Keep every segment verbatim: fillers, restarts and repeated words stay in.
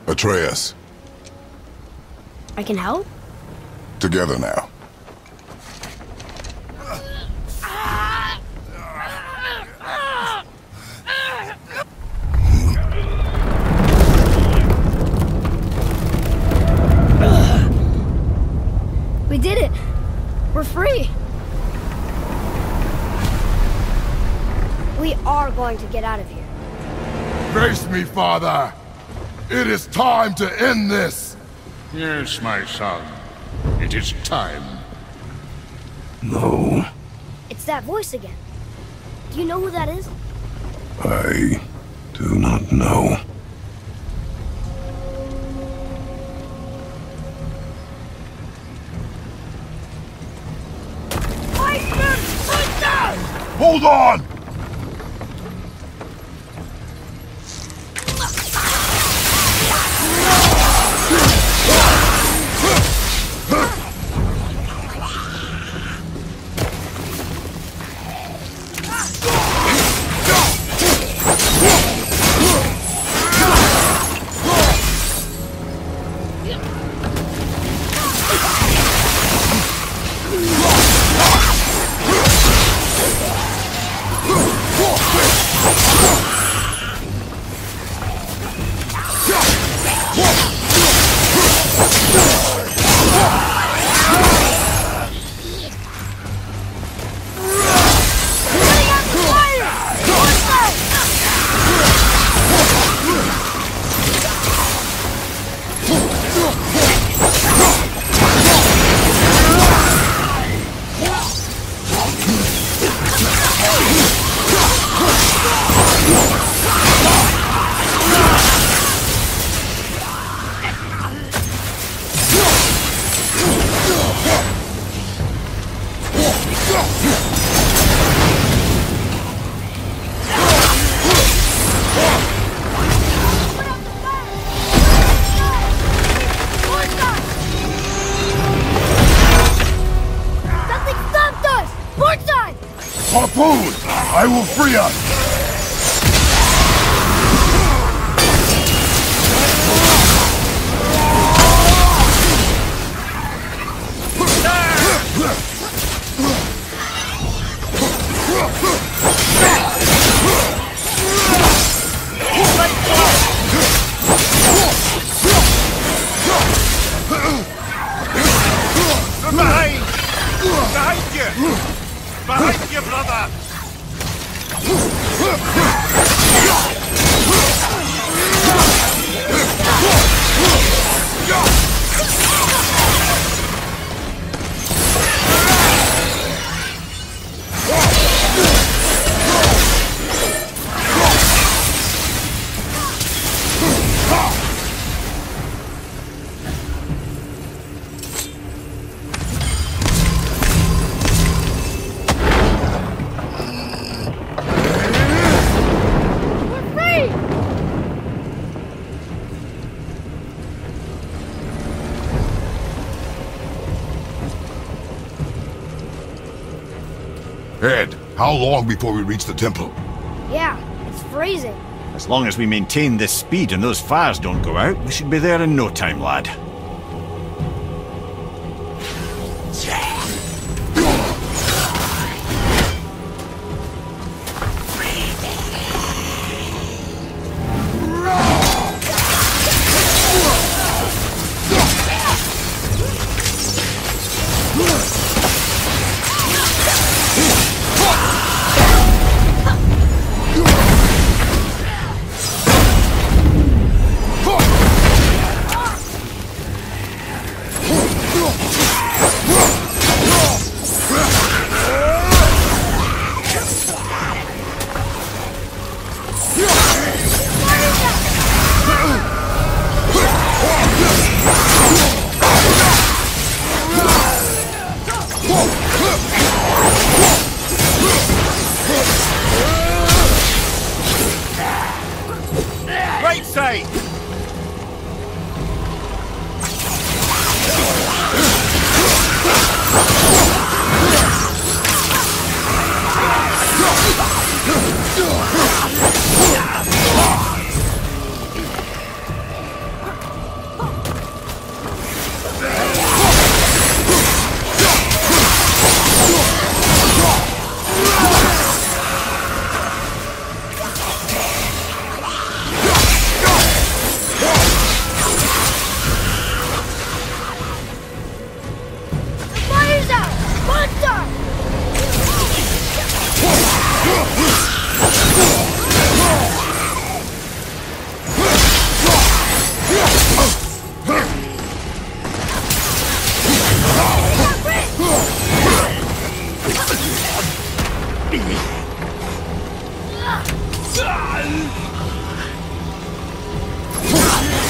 Atreus. I can help? Together now. We did it! We're free! We are going to get out of here. Grace me, Father! It is time to end this! Yes, my son. It is time. No, It's that voice again. Do you know who that is? I do not know. Hold on! Harpoon! I will free us! Behind! Behind you! Behind you, brother! Ed, how long before we reach the temple? Yeah, it's freezing. As long as we maintain this speed and those fires don't go out, we should be there in no time, lad.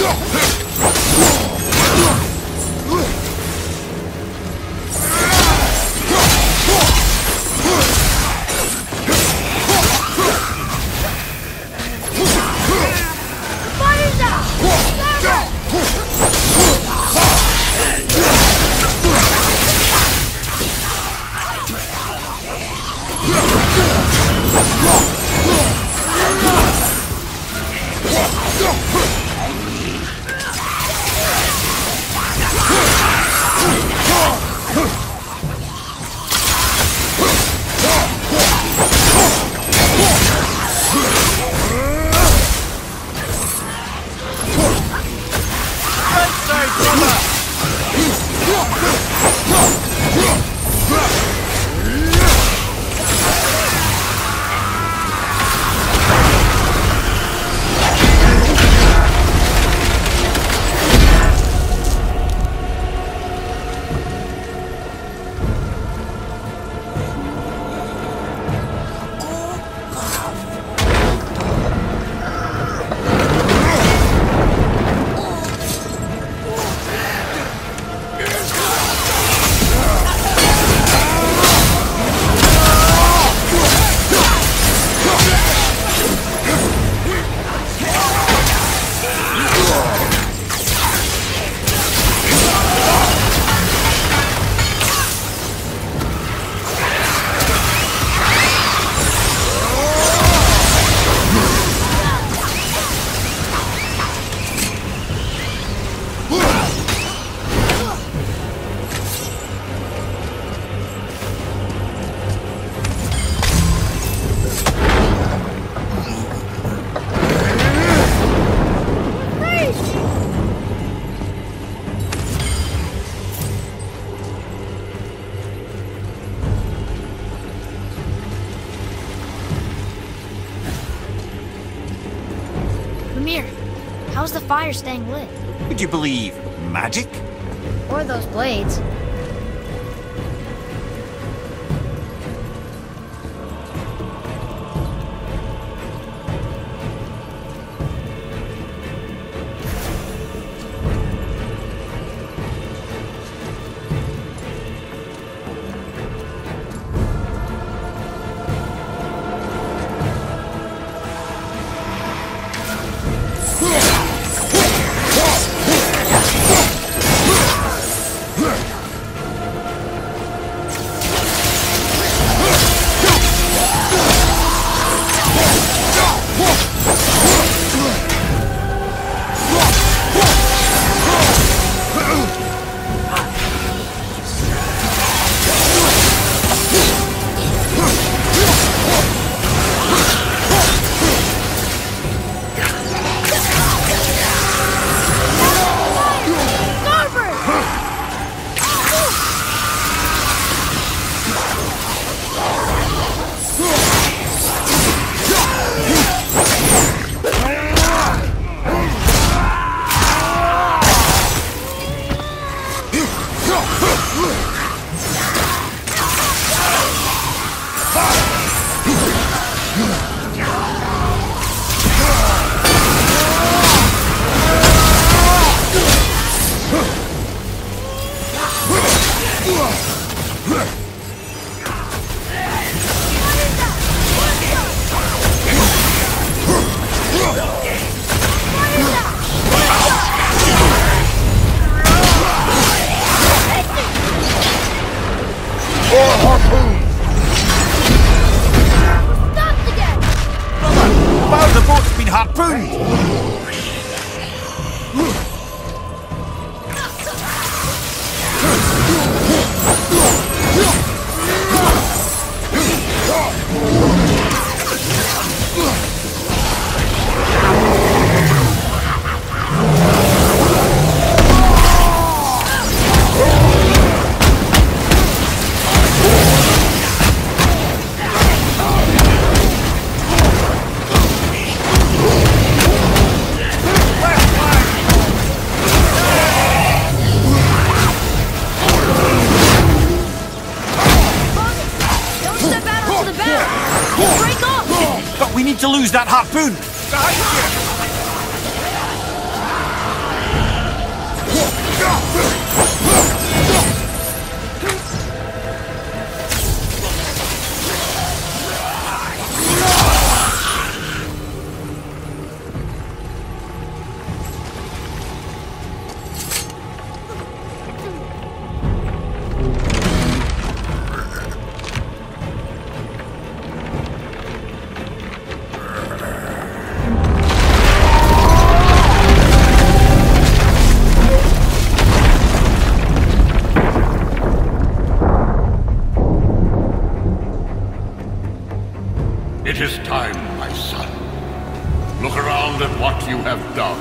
How's the fire staying lit? Would you believe magic? Or those blades. To lose that harpoon! It is time, my son. Look around at what you have done.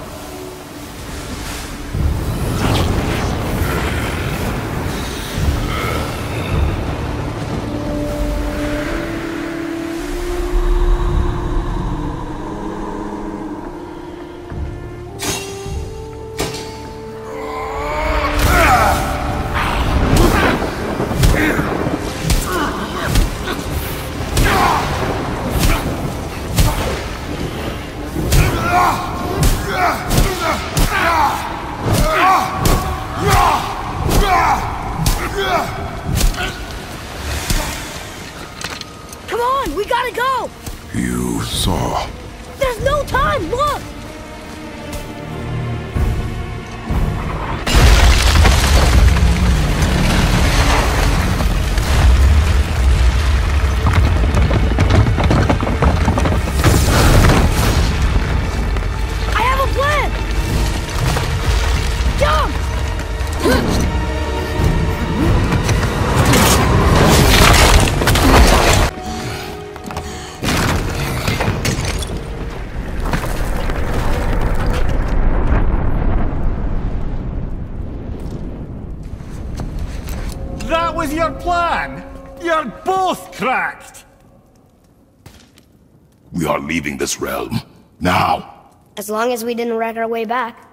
Come on, we gotta go! You saw. There's no time, look! I have a plan! Jump! That was your plan? You're both cracked! We are leaving this realm. Now. As long as we didn't wreck our way back.